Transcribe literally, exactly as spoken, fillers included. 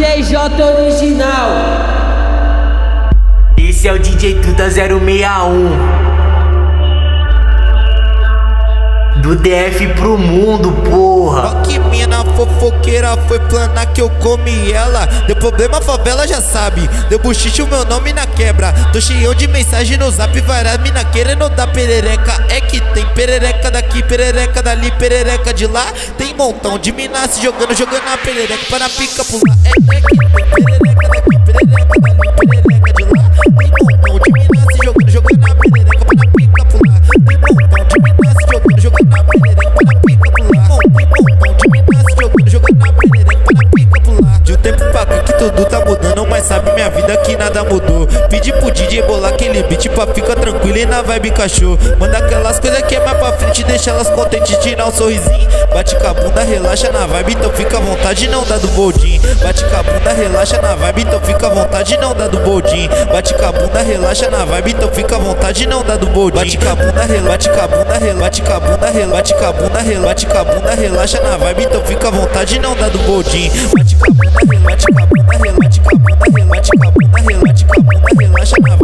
J J original. Esse é o D J Tuta zero seis um. Do D F pro mundo, porra. Ó que mina fofoqueira, foi planar que eu comi ela. Deu problema, a favela já sabe. Deu buchiche, o meu nome na quebra. Tô cheio de mensagem no zap, várias mina querendo dar perereca. É que tem perereca daqui, perereca dali, perereca de lá. Tem montão de mina se jogando, jogando a perereca para pica pular. É, é que tem perereca daqui, perereca dali, perereca de lá. Tem montão de mina se jogando, jogando a perereca para pica pular. Tem montão de mina se jogando, jogando a perereca para pica pular. Tem montão de mina se jogando, jogando a perereca para pica pular. De um tempo pra cá que tudo tá mudando, mas sabe minha vida que nada mudou. Pedi pro D J bolar aquele beat pra ficar tranquilo e na vibe cachorro. Manda aquelas coisas que é mais pra frente, deixa elas contentes, tirar um sorrisinho. Bate com a bunda, relaxa na vibe, então fica à vontade, não dá do boldinho. Bate com a bunda, relaxa na vibe, então fica à vontade, não dá do boldinho. Bate com a bunda, relaxa na vibe, então fica à vontade, não dá do boldinho. Bate com a bunda, relaxa, bate com a bunda, relaxa, bate com a bunda, relaxa, bate com a bunda, relaxa, bate com a bunda, relaxa na vibe, então fica à vontade, não dá do boldinho. Bate com a bunda, relaxa, bate com a bunda, relaxa, bate com a bunda, relaxa, bate com a bunda, relaxa, bate com a bunda, relaxa na vibe.